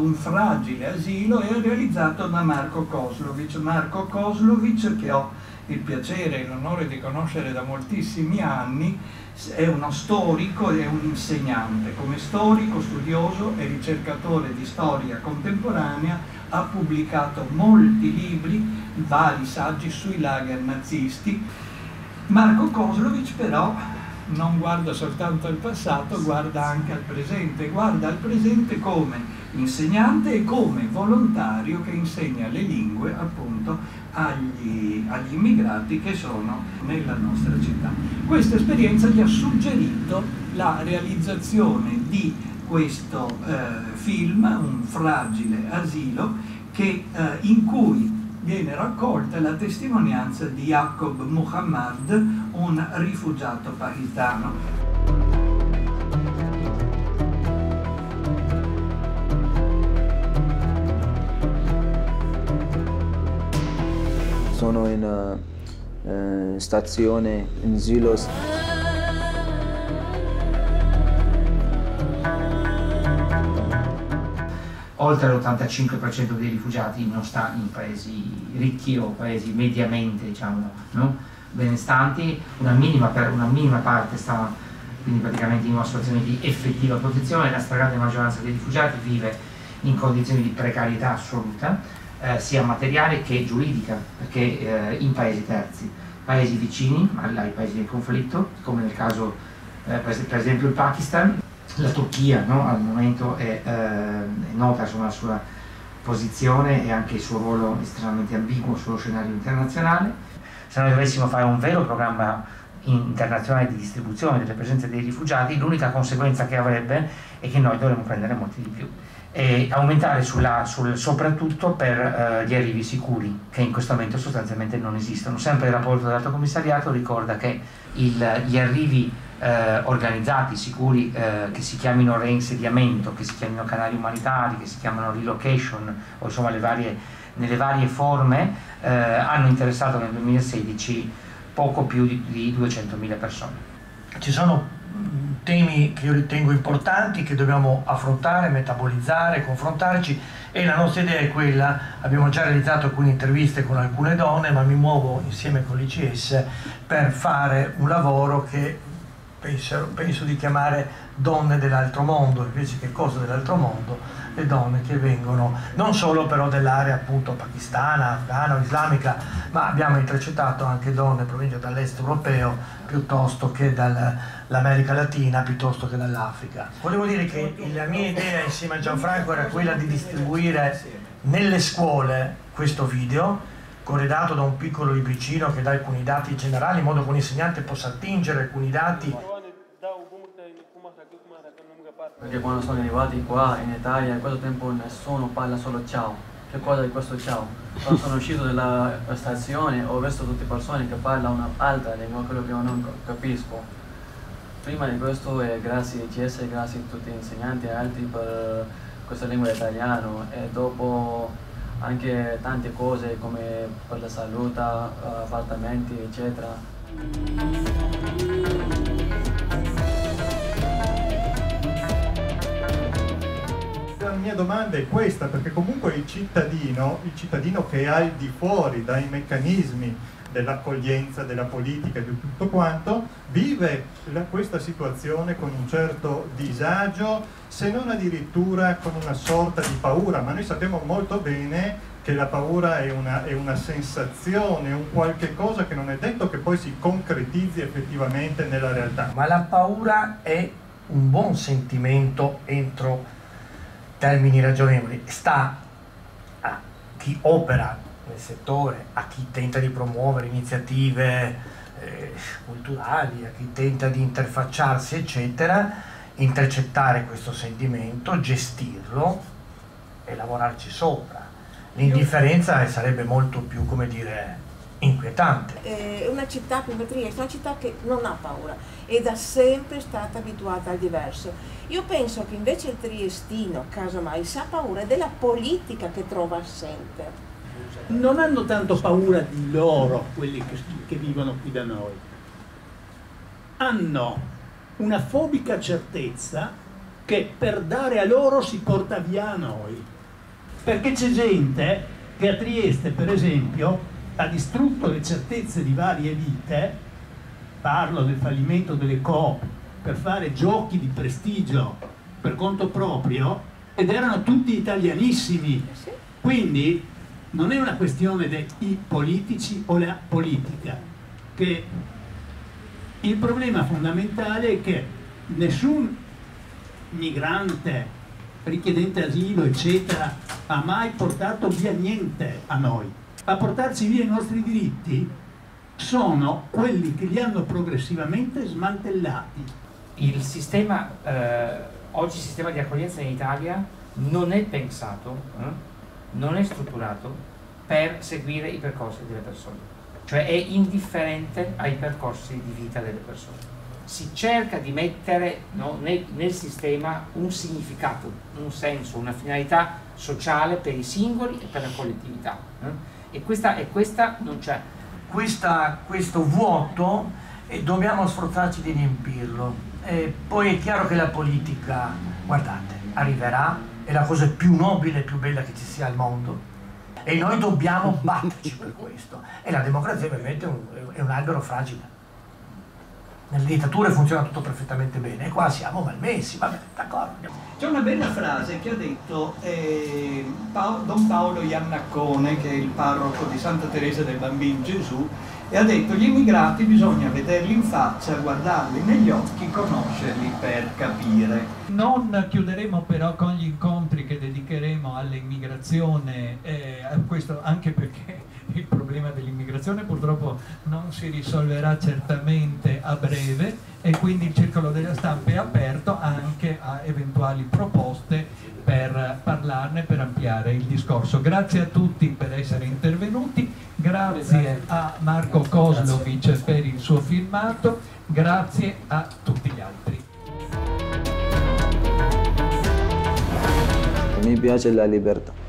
Un fragile asilo è realizzato da Marko Kozlovic. Marko Kozlovic, che ho il piacere e l'onore di conoscere da moltissimi anni, è uno storico e un insegnante. Come storico, studioso e ricercatore di storia contemporanea ha pubblicato molti libri, vari saggi sui lager nazisti. Marko Kozlovic però non guarda soltanto al passato, guarda anche al presente come insegnante e come volontario che insegna le lingue appunto agli immigrati che sono nella nostra città. Questa esperienza gli ha suggerito la realizzazione di questo film, Un fragile asilo, in cui viene raccolta la testimonianza di Jacob Muhammad, un rifugiato pakistano. Sono in stazione in Zilos. Oltre l'85% dei rifugiati non sta in paesi ricchi o paesi mediamente, diciamo, no? benestanti, una minima parte sta quindi praticamente in una situazione di effettiva protezione. La stragrande maggioranza dei rifugiati vive in condizioni di precarietà assoluta, sia materiale che giuridica, perché in paesi terzi, paesi vicini ai paesi del conflitto, come nel caso per esempio il Pakistan. La Turchia, no, al momento è nota sulla sua posizione e anche il suo ruolo estremamente ambiguo sullo scenario internazionale. Se noi dovessimo fare un vero programma internazionale di distribuzione delle presenze dei rifugiati, l'unica conseguenza che avrebbe è che noi dovremmo prendere molti di più e aumentare soprattutto per gli arrivi sicuri, che in questo momento sostanzialmente non esistono. Sempre il rapporto dell'Alto Commissariato ricorda che gli arrivi organizzati, sicuri, che si chiamino reinsediamento, che si chiamino canali umanitari, che si chiamano relocation, o insomma nelle varie forme, hanno interessato nel 2016 poco più di 200.000 persone. Ci sono temi che io ritengo importanti, che dobbiamo affrontare, metabolizzare, confrontarci, e la nostra idea è quella. Abbiamo già realizzato alcune interviste con alcune donne, ma mi muovo insieme con l'ICS per fare un lavoro che penso di chiamare donne dell'altro mondo, invece che cose dell'altro mondo, le donne che vengono non solo però dell'area appunto pakistana, afghana o islamica, ma abbiamo intercettato anche donne provenienti dall'est europeo piuttosto che dall'America Latina, piuttosto che dall'Africa. Volevo dire che la mia idea insieme a Gianfranco era quella di distribuire nelle scuole questo video, corredato da un piccolo libricino che dà alcuni dati generali, in modo che un insegnante possa attingere alcuni dati. Perché quando sono arrivati qua in Italia, in questo tempo nessuno parla solo ciao. Che cosa è questo ciao? Quando sono uscito dalla stazione ho visto tutte persone che parlano un'altra lingua, quello che io non capisco. Prima di questo grazie a ICS, grazie a tutti gli insegnanti e altri per questa lingua italiana, e dopo anche tante cose come per la salute, appartamenti eccetera. La mia domanda è questa, perché comunque il cittadino che è al di fuori dai meccanismi dell'accoglienza, della politica e di tutto quanto, vive questa situazione con un certo disagio, se non addirittura con una sorta di paura, ma noi sappiamo molto bene che la paura è una sensazione, un qualche cosa che non è detto che poi si concretizzi effettivamente nella realtà. Ma la paura è un buon sentimento entro termini ragionevoli, sta a chi opera nel settore, a chi tenta di promuovere iniziative culturali, a chi tenta di interfacciarsi eccetera, intercettare questo sentimento, gestirlo e lavorarci sopra. L'indifferenza sarebbe molto più, come dire, inquietante. È una città come Trieste, una città che non ha paura e da sempre stata abituata al diverso. Io penso che invece il triestino, casomai, sa paura della politica che trova assente. Non hanno tanto paura di loro quelli che vivono qui da noi. Hanno una fobica certezza che che per dare a loro si porta via a noi. Perché c'è gente che a Trieste, per esempio, ha distrutto le certezze di varie vite, parlo del fallimento delle Coop, per fare giochi di prestigio per conto proprio, ed erano tutti italianissimi. Quindi non è una questione dei politici o la politica, che il problema fondamentale è che nessun migrante, richiedente asilo, eccetera, ha mai portato via niente a noi. A portarci via i nostri diritti sono quelli che li hanno progressivamente smantellati. Il sistema, oggi il sistema di accoglienza in Italia non è pensato, non è strutturato per seguire i percorsi delle persone, cioè è indifferente ai percorsi di vita delle persone. Si cerca di mettere, no, nel sistema un significato, un senso, una finalità sociale per i singoli e per la collettività, e questa non c'è. Questo vuoto dobbiamo sforzarci di riempirlo. Poi è chiaro che la politica, guardate, arriverà, è la cosa più nobile e più bella che ci sia al mondo, e noi dobbiamo batterci per questo. E la democrazia ovviamente è un albero fragile. Nelle dittature funziona tutto perfettamente bene, e qua siamo malmessi, vabbè, d'accordo. C'è una bella frase che ha detto Don Paolo Iannaccone, che è il parroco di Santa Teresa del Bambino Gesù, e ha detto: gli immigrati bisogna vederli in faccia, guardarli negli occhi, conoscerli per capire. Non chiuderemo però con gli incontri che dedicheremo all'immigrazione, questo anche perché il problema dell'immigrazione purtroppo non si risolverà certamente a breve, e quindi il circolo della stampa è aperto anche a eventuali proposte per parlarne, per ampliare il discorso. Grazie a tutti per essere intervenuti, grazie a Marco Kozlovic per il suo filmato, grazie a tutti gli altri. Mi piace la libertà.